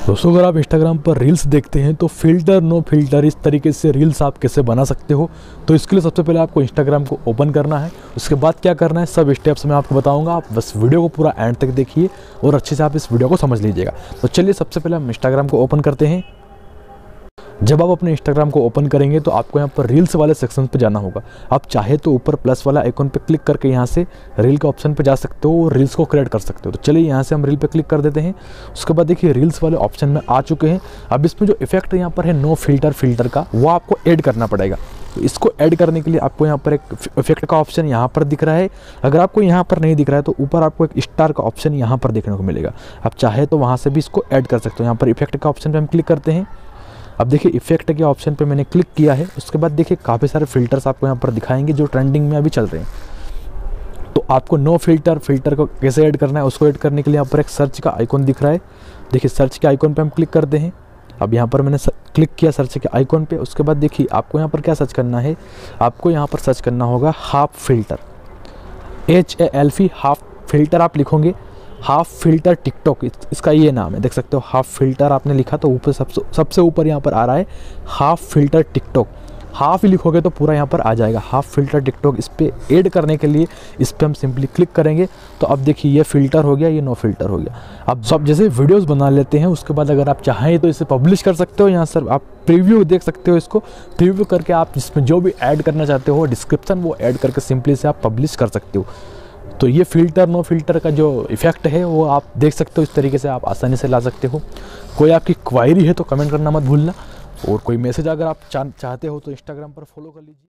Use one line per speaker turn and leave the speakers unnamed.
दोस्तों अगर आप इंस्टाग्राम पर रील्स देखते हैं तो फिल्टर नो फिल्टर इस तरीके से रील्स आप कैसे बना सकते हो। तो इसके लिए सबसे पहले आपको इंस्टाग्राम को ओपन करना है। उसके बाद क्या करना है सब स्टेप्स मैं आपको बताऊंगा, आप बस वीडियो को पूरा एंड तक देखिए और अच्छे से आप इस वीडियो को समझ लीजिएगा। तो चलिए सबसे पहले हम इंस्टाग्राम को ओपन करते हैं। जब आप अपने इंस्टाग्राम को ओपन करेंगे तो आपको यहाँ पर रील्स वाले सेक्शन पे जाना होगा। आप चाहे तो ऊपर प्लस वाला आइकॉन पे क्लिक करके यहाँ से रील के ऑप्शन पे जा सकते हो और रील्स को क्रिएट कर सकते हो। तो चलिए यहाँ से हम रील पे क्लिक कर देते हैं। उसके बाद देखिए रील्स वाले ऑप्शन में आ चुके हैं। अब इसमें जो इफेक्ट यहाँ पर है नो फिल्टर का, वो आपको ऐड करना पड़ेगा। तो इसको ऐड करने के लिए आपको यहाँ पर एक इफेक्ट का ऑप्शन यहाँ पर दिख रहा है। अगर आपको यहाँ पर नहीं दिख रहा है तो ऊपर आपको एक स्टार का ऑप्शन यहाँ पर देखने को मिलेगा। आप चाहे तो वहाँ से भी इसको ऐड कर सकते हो। यहाँ पर इफेक्ट का ऑप्शन पर हम क्लिक करते हैं। अब देखिए इफेक्ट के ऑप्शन पे मैंने क्लिक किया है। उसके बाद देखिए काफ़ी सारे फिल्टर्स आपको यहाँ पर दिखाएंगे जो ट्रेंडिंग में अभी चल रहे हैं। तो आपको नो फिल्टर को कैसे ऐड करना है, उसको ऐड करने के लिए यहाँ पर एक सर्च का आइकॉन दिख रहा है। देखिए सर्च के आइकॉन पे हम क्लिक करते हैं। अब यहाँ पर मैंने क्लिक किया सर्च के आइकॉन पे। उसके बाद देखिए आपको यहाँ पर क्या सर्च करना है, आपको यहाँ पर सर्च करना होगा half filter, HALF half filter आप लिखोगे। हाफ फिल्टर टिकटॉक इसका ये नाम है, देख सकते हो हाफ फिल्टर आपने लिखा तो ऊपर सबसे ऊपर यहाँ पर आ रहा है हाफ फिल्टर टिकटॉक। हाफ ही लिखोगे तो पूरा यहाँ पर आ जाएगा हाफ फिल्टर टिकटॉक। इस पर ऐड करने के लिए इस पर हम सिंपली क्लिक करेंगे तो अब देखिए ये फिल्टर हो गया, ये नो फिल्टर हो गया। अब सब जैसे वीडियोस बना लेते हैं उसके बाद अगर आप चाहें तो इसे पब्लिश कर सकते हो। यहाँ सर आप प्रीव्यू देख सकते हो, इसको प्रीव्यू करके आप इसमें जो भी ऐड करना चाहते हो डिस्क्रिप्शन वो ऐड करके सिंपली से आप पब्लिश कर सकते हो। तो ये फिल्टर नो फिल्टर का जो इफेक्ट है वो आप देख सकते हो, इस तरीके से आप आसानी से ला सकते हो। कोई आपकी क्वायरी है तो कमेंट करना मत भूलना, और कोई मैसेज अगर आप चाहते हो तो इंस्टाग्राम पर फॉलो कर लीजिए।